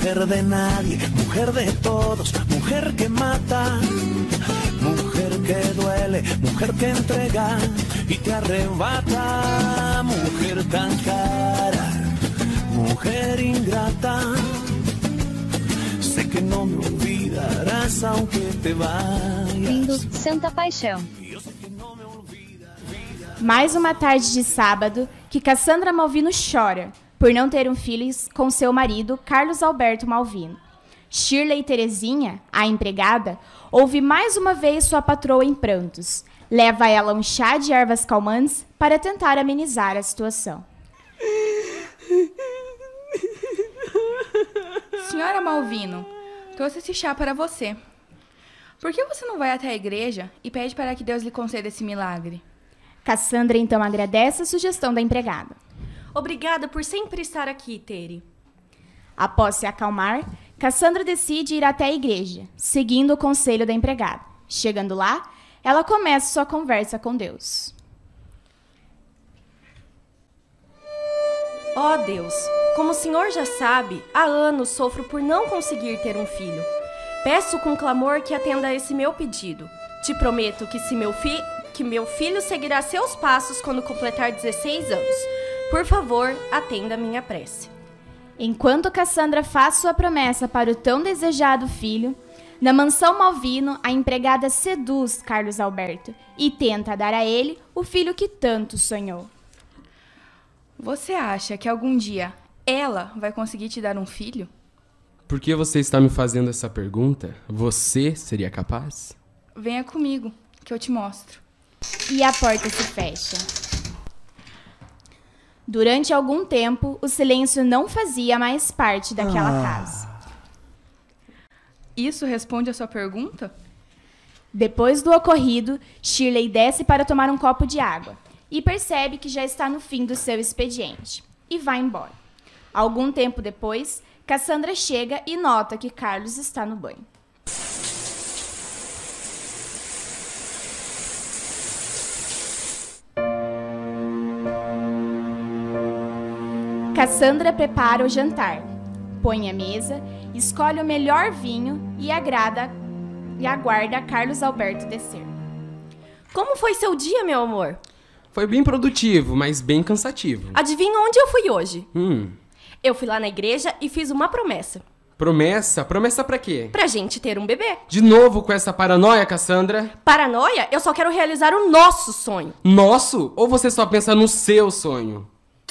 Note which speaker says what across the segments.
Speaker 1: mujer de nadie, mujer de todos, mujer que mata, mujer que duele, mujer que entrega y te arrebata, mujer tan cara, mujer ingrata. Sé que no me olvidarás aunque te vayas.
Speaker 2: Lindo, Santa Paixão.
Speaker 3: Mais uma tarde de sábado que Cassandra Malvino chora por não ter um filho com seu marido, Carlos Alberto Malvino. Shirley Terezinha, a empregada, ouve mais uma vez sua patroa em prantos. Leva a ela um chá de ervas calmantes para tentar amenizar a situação.
Speaker 4: Senhora Malvino, trouxe esse chá para você. Por que você não vai até a igreja e pede para que Deus lhe conceda esse milagre?
Speaker 3: Cassandra então agradece a sugestão da empregada.
Speaker 5: Obrigada por sempre estar aqui, Tere.
Speaker 3: Após se acalmar, Cassandra decide ir até a igreja, seguindo o conselho da empregada. Chegando lá, ela começa sua conversa com Deus.
Speaker 5: Ó Deus, como o Senhor já sabe, há anos sofro por não conseguir ter um filho. Peço com clamor que atenda a esse meu pedido. Te prometo que meu filho seguirá seus passos quando completar 16 anos. Por favor, atenda a minha prece.
Speaker 3: Enquanto Cassandra faz sua promessa para o tão desejado filho, na mansão Malvino, a empregada seduz Carlos Alberto e tenta dar a ele o filho que tanto sonhou.
Speaker 4: Você acha que algum dia ela vai conseguir te dar um filho?
Speaker 6: Por que você está me fazendo essa pergunta? Você seria capaz?
Speaker 4: Venha comigo, que eu te mostro.
Speaker 3: E a porta se fecha. Durante algum tempo, o silêncio não fazia mais parte daquela casa.
Speaker 4: Isso responde a sua pergunta?
Speaker 3: Depois do ocorrido, Shirley desce para tomar um copo de água e percebe que já está no fim do seu expediente e vai embora. Algum tempo depois, Cassandra chega e nota que Carlos está no banho. Cassandra prepara o jantar, põe a mesa, escolhe o melhor vinho e aguarda Carlos Alberto descer.
Speaker 5: Como foi seu dia, meu amor?
Speaker 6: Foi bem produtivo, mas bem cansativo.
Speaker 5: Adivinha onde eu fui hoje?
Speaker 6: Hum.
Speaker 5: Eu fui lá na igreja e fiz uma promessa.
Speaker 6: Promessa? Promessa pra quê?
Speaker 5: Pra gente ter um bebê.
Speaker 6: De novo com essa paranoia, Cassandra?
Speaker 5: Paranoia? Eu só quero realizar o nosso sonho.
Speaker 6: Nosso? Ou você só pensa no seu sonho?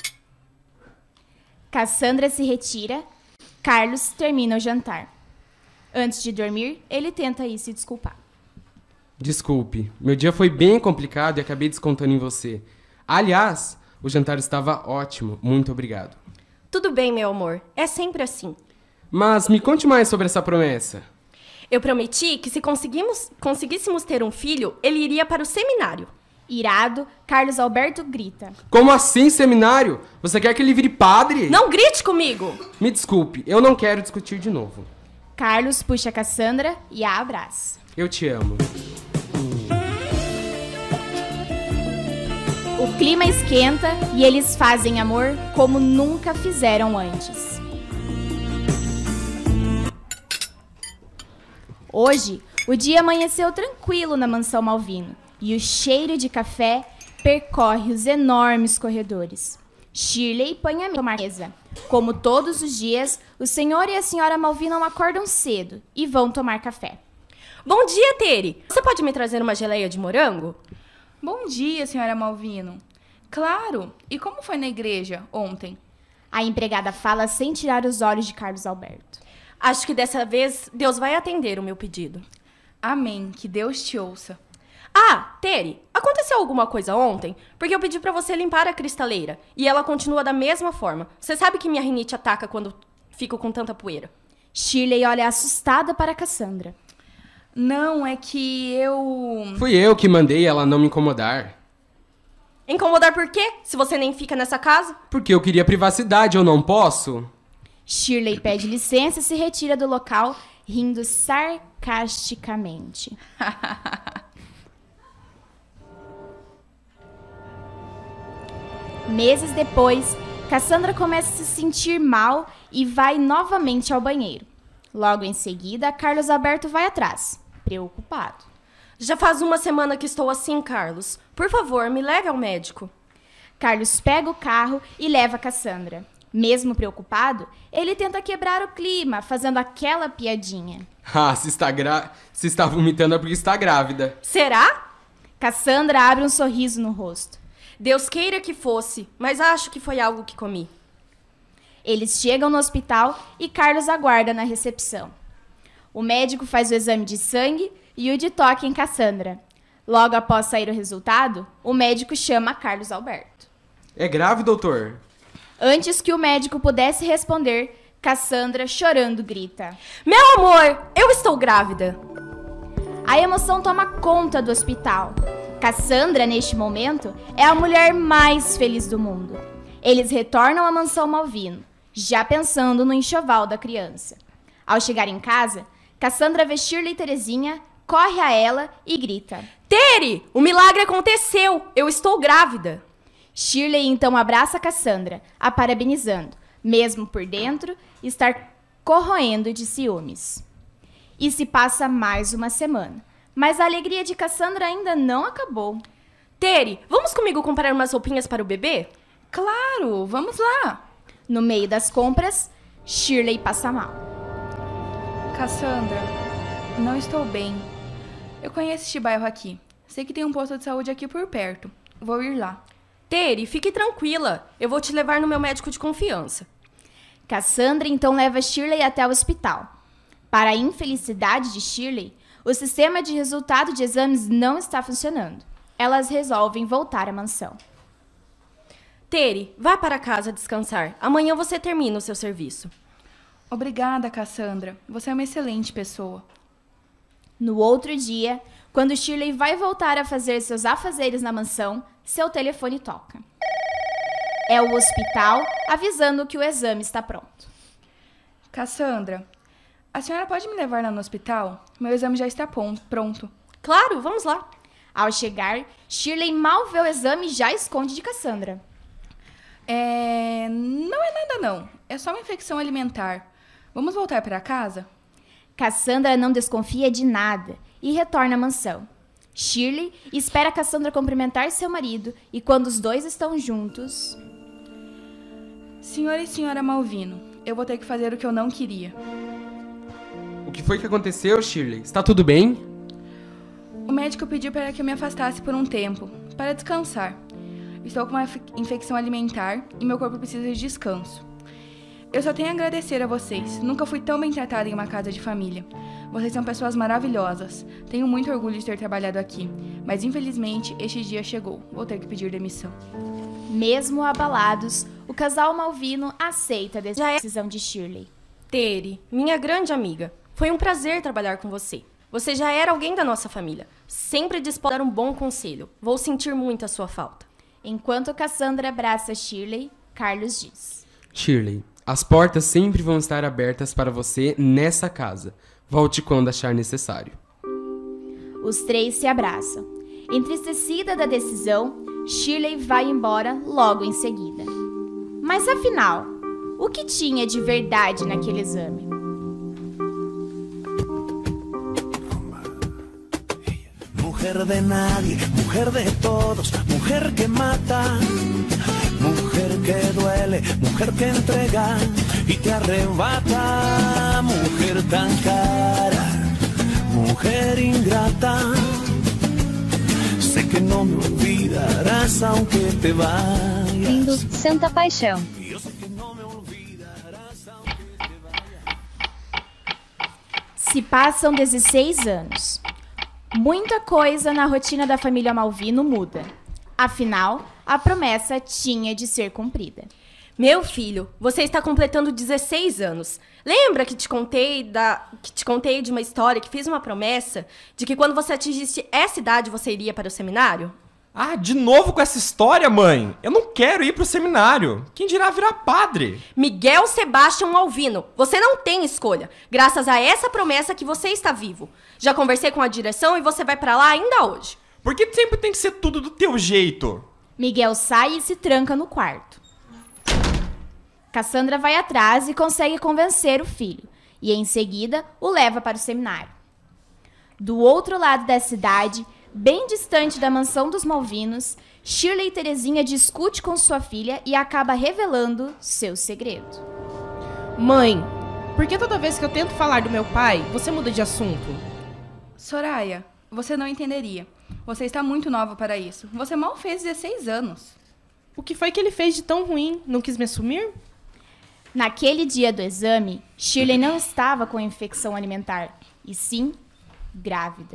Speaker 3: Cassandra se retira, Carlos termina o jantar. Antes de dormir, ele tenta ir se desculpar.
Speaker 6: Desculpe, meu dia foi bem complicado e acabei descontando em você. Aliás, o jantar estava ótimo, muito obrigado.
Speaker 5: Tudo bem, meu amor, é sempre assim.
Speaker 6: Mas me conte mais sobre essa promessa.
Speaker 5: Eu prometi que se conseguíssemos ter um filho, ele iria para o seminário.
Speaker 3: Irado, Carlos Alberto grita.
Speaker 6: Como assim, seminário? Você quer que ele vire padre?
Speaker 5: Não grite comigo!
Speaker 6: Me desculpe, eu não quero discutir de novo.
Speaker 3: Carlos puxa Cassandra e a abraça.
Speaker 6: Eu te amo.
Speaker 3: O clima esquenta e eles fazem amor como nunca fizeram antes. Hoje, o dia amanheceu tranquilo na mansão Malvino e o cheiro de café percorre os enormes corredores. Shirley põe a mesa. Como todos os dias, o senhor e a senhora Malvino acordam cedo e vão tomar café.
Speaker 5: Bom dia, Tere! Você pode me trazer uma geleia de morango?
Speaker 4: Bom dia, senhora Malvino. Claro! E como foi na igreja ontem?
Speaker 3: A empregada fala sem tirar os olhos de Carlos Alberto.
Speaker 5: Acho que dessa vez Deus vai atender o meu pedido.
Speaker 4: Amém. Que Deus te ouça.
Speaker 5: Ah, Tere, aconteceu alguma coisa ontem? Porque eu pedi pra você limpar a cristaleira e ela continua da mesma forma. Você sabe que minha rinite ataca quando fico com tanta poeira.
Speaker 3: Shirley olha assustada para Cassandra.
Speaker 4: Não, é que eu...
Speaker 6: Fui eu que mandei ela não me incomodar.
Speaker 5: Incomodar por quê? Se você nem fica nessa casa?
Speaker 6: Porque eu queria privacidade, eu não posso?
Speaker 3: Shirley pede licença e se retira do local, rindo sarcasticamente. Meses depois, Cassandra começa a se sentir mal e vai novamente ao banheiro. Logo em seguida, Carlos Alberto vai atrás, preocupado.
Speaker 5: Já faz uma semana que estou assim, Carlos. Por favor, me leve ao médico.
Speaker 3: Carlos pega o carro e leva Cassandra. Mesmo preocupado, ele tenta quebrar o clima, fazendo aquela piadinha.
Speaker 6: Ah, se está vomitando é porque está grávida.
Speaker 5: Será?
Speaker 3: Cassandra abre um sorriso no rosto.
Speaker 5: Deus queira que fosse, mas acho que foi algo que comi.
Speaker 3: Eles chegam no hospital e Carlos aguarda na recepção. O médico faz o exame de sangue e o de toque em Cassandra. Logo após sair o resultado, o médico chama Carlos Alberto.
Speaker 6: É grave, doutor?
Speaker 3: Antes que o médico pudesse responder, Cassandra, chorando, grita:
Speaker 5: Meu amor, eu estou grávida.
Speaker 3: A emoção toma conta do hospital. Cassandra, neste momento, é a mulher mais feliz do mundo. Eles retornam à mansão Malvino, já pensando no enxoval da criança. Ao chegar em casa, Cassandra vê Shirley e Terezinha, corre a ela e grita:
Speaker 5: Tere, o milagre aconteceu, eu estou grávida.
Speaker 3: Shirley então abraça Cassandra, a parabenizando, mesmo por dentro estar corroendo de ciúmes. E se passa mais uma semana, mas a alegria de Cassandra ainda não acabou.
Speaker 5: Tere, vamos comigo comprar umas roupinhas para o bebê?
Speaker 4: Claro, vamos lá.
Speaker 3: No meio das compras, Shirley passa mal.
Speaker 4: Cassandra, não estou bem. Eu conheço este bairro aqui. Sei que tem um posto de saúde aqui por perto. Vou ir lá.
Speaker 5: Tere, fique tranquila. Eu vou te levar no meu médico de confiança.
Speaker 3: Cassandra então leva Shirley até o hospital. Para a infelicidade de Shirley, o sistema de resultado de exames não está funcionando. Elas resolvem voltar à mansão.
Speaker 5: Tere, vá para casa descansar. Amanhã você termina o seu serviço.
Speaker 4: Obrigada, Cassandra. Você é uma excelente pessoa.
Speaker 3: No outro dia, quando Shirley vai voltar a fazer seus afazeres na mansão, seu telefone toca. É o hospital avisando que o exame está pronto.
Speaker 4: Cassandra, a senhora pode me levar lá no hospital? Meu exame já está pronto.
Speaker 5: Claro, vamos lá.
Speaker 3: Ao chegar, Shirley mal vê o exame e já esconde de Cassandra.
Speaker 4: Não é nada não. É só uma infecção alimentar. Vamos voltar para casa?
Speaker 3: Cassandra não desconfia de nada e retorna à mansão. Shirley espera Cassandra cumprimentar seu marido e quando os dois estão juntos...
Speaker 4: Senhor e senhora Malvino, eu vou ter que fazer o que eu não queria.
Speaker 6: O que foi que aconteceu, Shirley? Está tudo bem?
Speaker 4: O médico pediu para que eu me afastasse por um tempo, para descansar. Estou com uma infecção alimentar e meu corpo precisa de descanso. Eu só tenho a agradecer a vocês. Nunca fui tão bem tratada em uma casa de família. Vocês são pessoas maravilhosas. Tenho muito orgulho de ter trabalhado aqui. Mas infelizmente, este dia chegou. Vou ter que pedir demissão.
Speaker 3: Mesmo abalados, o casal Malvino aceita a decisão de Shirley.
Speaker 5: Tere, minha grande amiga, foi um prazer trabalhar com você. Você já era alguém da nossa família. Sempre disposta a dar um bom conselho. Vou sentir muito a sua falta.
Speaker 3: Enquanto Cassandra abraça Shirley, Carlos diz:
Speaker 6: Shirley, as portas sempre vão estar abertas para você nessa casa. Volte quando achar necessário.
Speaker 3: Os três se abraçam. Entristecida da decisão, Shirley vai embora logo em seguida. Mas afinal, o que tinha de verdade naquele exame?
Speaker 1: Mujer de nadie, mujer de todos, mujer que mata, mujer que duele, mujer que entrega y te arrebata, mujer tan cara, mujer ingrata. Sé que no me olvidarás aunque te vayas.
Speaker 2: Lindo, Santa Paixão.
Speaker 1: Yo sé que no me olvidarás aunque te vayas.
Speaker 3: Se passam 16 anos. Muita coisa na rotina da família Malvino muda. Afinal, a promessa tinha de ser cumprida.
Speaker 5: Meu filho, você está completando 16 anos. Lembra que te contei de uma história que fiz uma promessa de que quando você atingisse essa idade você iria para o seminário?
Speaker 7: Ah, de novo com essa história, mãe? Eu não quero ir pro seminário. Quem dirá virar padre?
Speaker 5: Miguel Sebastião Malvino, você não tem escolha. Graças a essa promessa que você está vivo. Já conversei com a direção e você vai pra lá ainda hoje.
Speaker 7: Por que sempre tem que ser tudo do teu jeito?
Speaker 3: Miguel sai e se tranca no quarto. Cassandra vai atrás e consegue convencer o filho, e em seguida o leva para o seminário. Do outro lado da cidade, bem distante da mansão dos Malvinos, Shirley e Terezinha discute com sua filha e acaba revelando seu segredo.
Speaker 2: Mãe, por que toda vez que eu tento falar do meu pai, você muda de assunto?
Speaker 4: Soraya, você não entenderia. Você está muito nova para isso. Você mal fez 16 anos.
Speaker 2: O que foi que ele fez de tão ruim? Não quis me assumir?
Speaker 3: Naquele dia do exame, Shirley não estava com infecção alimentar, e sim grávida.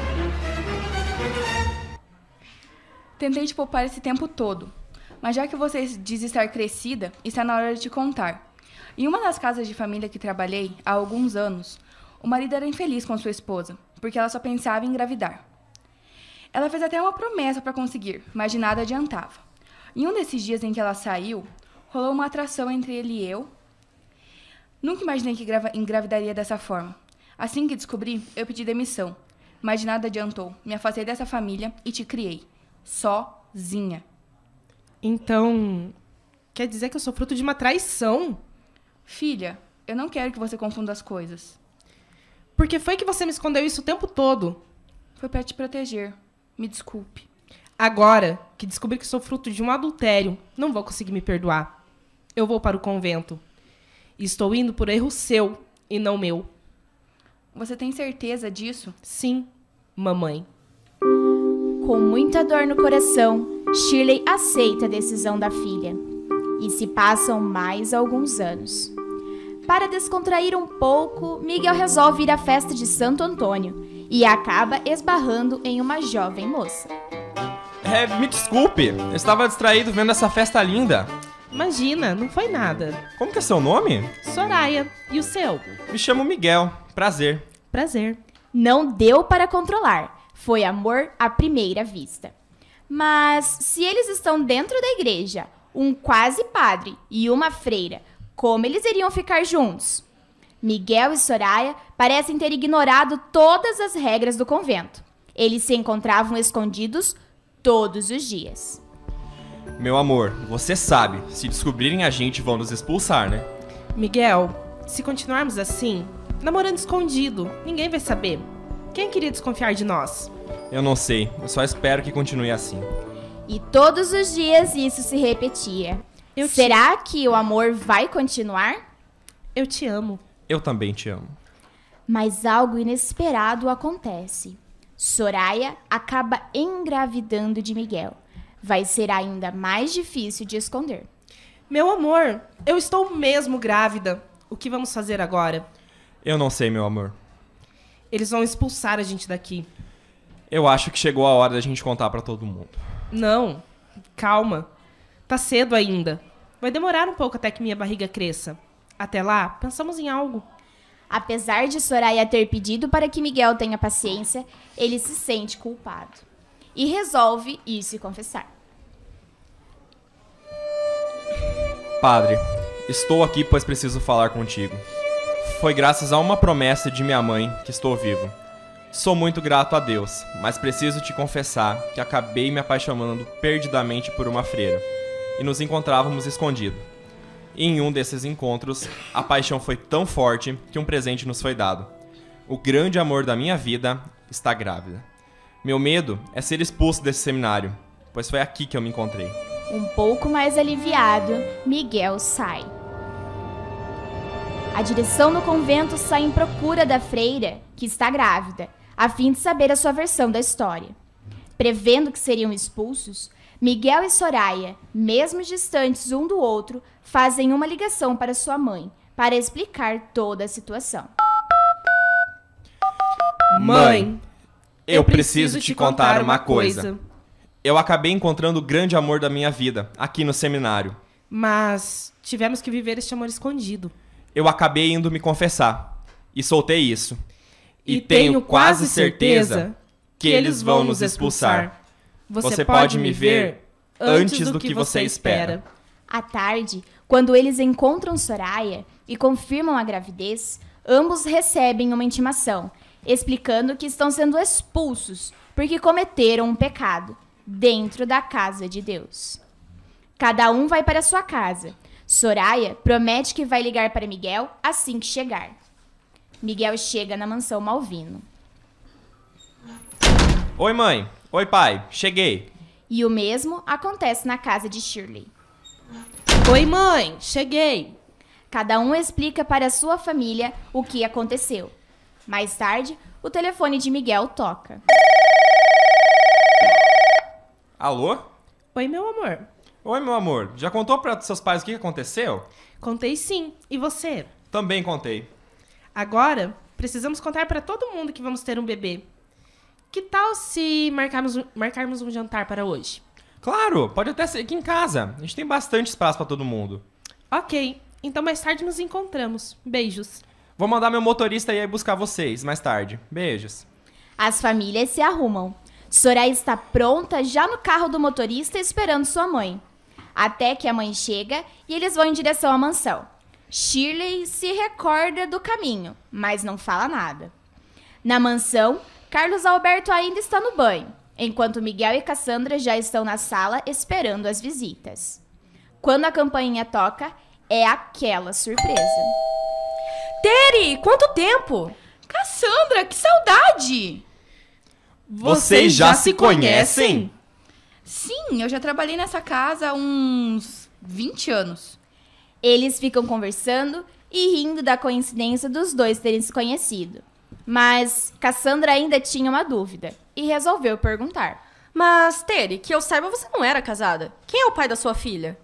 Speaker 4: Tentei te poupar esse tempo todo, mas já que você diz estar crescida, está na hora de te contar. Em uma das casas de família que trabalhei há alguns anos, o marido era infeliz com sua esposa, porque ela só pensava em engravidar. Ela fez até uma promessa para conseguir, mas de nada adiantava. Em um desses dias em que ela saiu, rolou uma atração entre ele e eu. Nunca imaginei que engravidaria dessa forma. Assim que descobri, eu pedi demissão, mas de nada adiantou. Me afastei dessa família e te criei, sozinha.
Speaker 2: Então, quer dizer que eu sou fruto de uma traição?
Speaker 4: Filha, eu não quero que você confunda as coisas.
Speaker 2: Por que foi que você me escondeu isso o tempo todo?
Speaker 4: Foi para te proteger. Me desculpe.
Speaker 2: Agora que descobri que sou fruto de um adultério, não vou conseguir me perdoar. Eu vou para o convento. Estou indo por erro seu e não meu.
Speaker 4: Você tem certeza disso?
Speaker 2: Sim, mamãe.
Speaker 3: Com muita dor no coração, Shirley aceita a decisão da filha. E se passam mais alguns anos. Para descontrair um pouco, Miguel resolve ir à festa de Santo Antônio e acaba esbarrando em uma jovem moça.
Speaker 7: Me desculpe, eu estava distraído vendo essa festa linda.
Speaker 2: Imagina, não foi nada.
Speaker 7: Como que é seu nome?
Speaker 2: Soraya, e o seu?
Speaker 7: Me chamo Miguel, prazer.
Speaker 2: Prazer.
Speaker 3: Não deu para controlar. Foi amor à primeira vista. Mas se eles estão dentro da igreja, um quase padre e uma freira, como eles iriam ficar juntos? Miguel e Soraya parecem ter ignorado todas as regras do convento. Eles se encontravam escondidos todos os dias.
Speaker 7: Meu amor, você sabe, se descobrirem a gente vão nos expulsar, né?
Speaker 2: Miguel, se continuarmos assim, namorando escondido, ninguém vai saber. Quem queria desconfiar de nós?
Speaker 7: Eu não sei, eu só espero que continue assim.
Speaker 3: E todos os dias isso se repetia. Será que o amor vai continuar?
Speaker 2: Eu te amo.
Speaker 7: Eu também te amo.
Speaker 3: Mas algo inesperado acontece. Soraya acaba engravidando de Miguel. Vai ser ainda mais difícil de esconder.
Speaker 2: Meu amor, eu estou mesmo grávida. O que vamos fazer agora?
Speaker 7: Eu não sei, meu amor.
Speaker 2: Eles vão expulsar a gente daqui.
Speaker 7: Eu acho que chegou a hora da gente contar pra todo mundo.
Speaker 2: Não, calma. Tá cedo ainda. Vai demorar um pouco até que minha barriga cresça. Até lá, pensamos em algo.
Speaker 3: Apesar de Soraya ter pedido para que Miguel tenha paciência, ele se sente culpado. E resolve ir se confessar.
Speaker 7: Padre, estou aqui pois preciso falar contigo. Foi graças a uma promessa de minha mãe que estou vivo. Sou muito grato a Deus, mas preciso te confessar que acabei me apaixonando perdidamente por uma freira. E nos encontrávamos escondidos. E em um desses encontros, a paixão foi tão forte que um presente nos foi dado. O grande amor da minha vida está grávida. Meu medo é ser expulso desse seminário, pois foi aqui que eu me encontrei.
Speaker 3: Um pouco mais aliviado, Miguel sai. A direção do convento sai em procura da freira, que está grávida, a fim de saber a sua versão da história. Prevendo que seriam expulsos, Miguel e Soraya, mesmo distantes um do outro, fazem uma ligação para sua mãe, para explicar toda a situação.
Speaker 2: Mãe,
Speaker 7: eu preciso te contar uma coisa. Eu acabei encontrando o grande amor da minha vida, aqui no seminário.
Speaker 2: Mas tivemos que viver este amor escondido.
Speaker 7: Eu acabei indo me confessar, e soltei isso. E tenho quase certeza que eles vão nos expulsar. Você pode me ver antes do que você espera.
Speaker 3: À tarde, quando eles encontram Soraya e confirmam a gravidez, ambos recebem uma intimação, explicando que estão sendo expulsos porque cometeram um pecado dentro da casa de Deus. Cada um vai para sua casa. Soraya promete que vai ligar para Miguel assim que chegar. Miguel chega na mansão Malvino.
Speaker 7: Oi, mãe. Oi, pai. Cheguei.
Speaker 3: E o mesmo acontece na casa de Shirley.
Speaker 2: Oi, mãe, cheguei.
Speaker 3: Cada um explica para sua família o que aconteceu. Mais tarde, o telefone de Miguel toca.
Speaker 7: Alô?
Speaker 2: Oi, meu amor.
Speaker 7: Oi, meu amor. Já contou para seus pais o que aconteceu?
Speaker 2: Contei sim. E você?
Speaker 7: Também contei.
Speaker 2: Agora, precisamos contar para todo mundo que vamos ter um bebê. Que tal se marcarmos um jantar para hoje?
Speaker 7: Claro, pode até ser aqui em casa. A gente tem bastante espaço para todo mundo.
Speaker 2: Ok, então mais tarde nos encontramos. Beijos.
Speaker 7: Vou mandar meu motorista ir aí buscar vocês mais tarde. Beijos.
Speaker 3: As famílias se arrumam. Soraya está pronta já no carro do motorista esperando sua mãe. Até que a mãe chega e eles vão em direção à mansão. Shirley se recorda do caminho, mas não fala nada. Na mansão, Carlos Alberto ainda está no banho, enquanto Miguel e Cassandra já estão na sala esperando as visitas. Quando a campainha toca, é aquela surpresa.
Speaker 5: Teri, quanto tempo?
Speaker 4: Cassandra, que saudade!
Speaker 7: Vocês já se conhecem?
Speaker 4: Sim, eu já trabalhei nessa casa há uns 20 anos.
Speaker 3: Eles ficam conversando e rindo da coincidência dos dois terem se conhecido. Mas Cassandra ainda tinha uma dúvida e resolveu perguntar.
Speaker 5: Mas, Teri, que eu saiba, você não era casada. Quem é o pai da sua filha?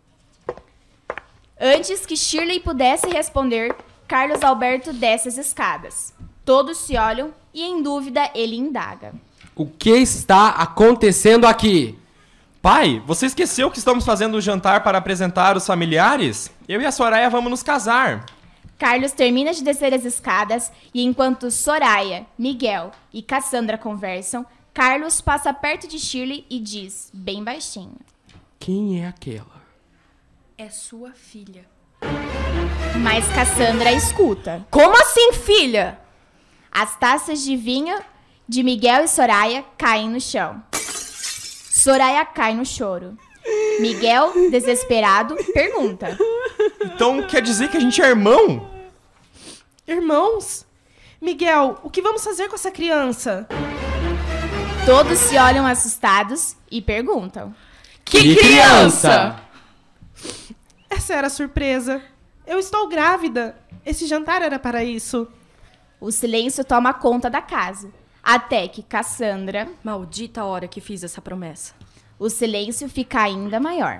Speaker 3: Antes que Shirley pudesse responder, Carlos Alberto desce as escadas. Todos se olham e, em dúvida, ele indaga.
Speaker 6: O que está acontecendo aqui?
Speaker 7: Pai, você esqueceu que estamos fazendo um jantar para apresentar os familiares? Eu e a Soraya vamos nos casar.
Speaker 3: Carlos termina de descer as escadas e, enquanto Soraya, Miguel e Cassandra conversam, Carlos passa perto de Shirley e diz, bem baixinho.
Speaker 6: Quem é aquela?
Speaker 4: É sua filha.
Speaker 3: Mas Cassandra escuta.
Speaker 5: Como assim, filha?
Speaker 3: As taças de vinho de Miguel e Soraya caem no chão. Soraya cai no choro. Miguel, desesperado, pergunta.
Speaker 7: Então quer dizer que a gente é irmão?
Speaker 2: Irmãos? Miguel, o que vamos fazer com essa criança?
Speaker 3: Todos se olham assustados e perguntam.
Speaker 2: Que criança? Essa era a surpresa. Eu estou grávida. Esse jantar era para isso.
Speaker 3: O silêncio toma conta da casa. Até que Cassandra...
Speaker 5: Maldita hora que fiz essa promessa.
Speaker 3: O silêncio fica ainda maior.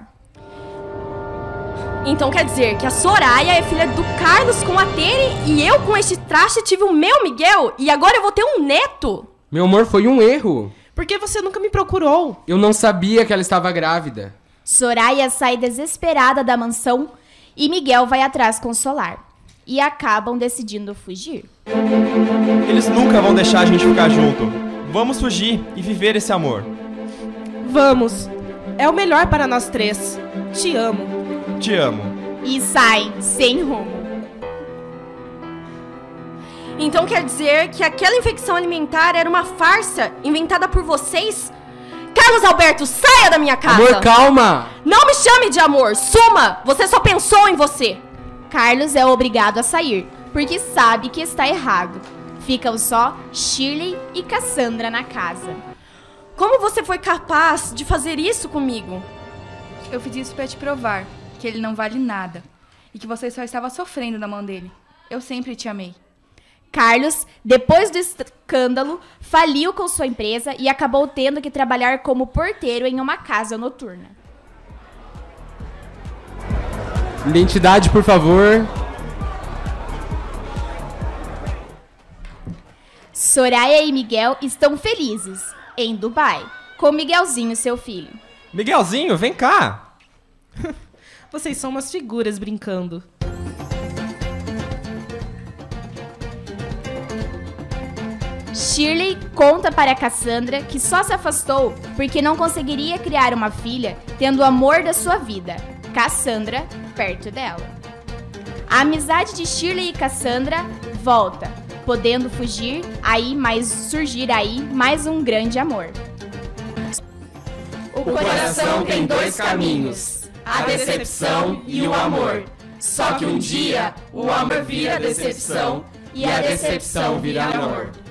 Speaker 5: Então quer dizer que a Soraya é filha do Carlos com a Tere e eu com este traste tive o meu Miguel e agora eu vou ter um neto?
Speaker 6: Meu amor, foi um erro.
Speaker 2: Por que você nunca me procurou?
Speaker 6: Eu não sabia que ela estava grávida.
Speaker 3: Soraya sai desesperada da mansão e Miguel vai atrás consolar. E acabam decidindo fugir.
Speaker 7: Eles nunca vão deixar a gente ficar junto. Vamos fugir e viver esse amor.
Speaker 2: Vamos. É o melhor para nós três. Te amo.
Speaker 7: Te amo.
Speaker 3: E saem sem rumo.
Speaker 5: Então quer dizer que aquela infecção alimentar era uma farsa inventada por vocês? Carlos Alberto, saia da minha casa!
Speaker 6: Amor, calma!
Speaker 5: Não me chame de amor! Suma! Você só pensou em você!
Speaker 3: Carlos é obrigado a sair, porque sabe que está errado. Ficam só Shirley e Cassandra na casa.
Speaker 5: Como você foi capaz de fazer isso comigo?
Speaker 4: Eu fiz isso pra te provar que ele não vale nada e que você só estava sofrendo na mão dele. Eu sempre te amei.
Speaker 3: Carlos, depois do escândalo, faliu com sua empresa e acabou tendo que trabalhar como porteiro em uma casa noturna.
Speaker 6: Identidade, por favor.
Speaker 3: Soraya e Miguel estão felizes, em Dubai, com Miguelzinho, seu filho.
Speaker 7: Miguelzinho, vem cá.
Speaker 2: Vocês são umas figuras brincando.
Speaker 3: Shirley conta para Cassandra que só se afastou porque não conseguiria criar uma filha tendo o amor da sua vida, Cassandra, perto dela. A amizade de Shirley e Cassandra volta, podendo surgir aí mais um grande amor.
Speaker 6: O coração tem dois caminhos.
Speaker 8: a decepção e o amor. Só que um dia o amor vira decepção e a decepção vira amor.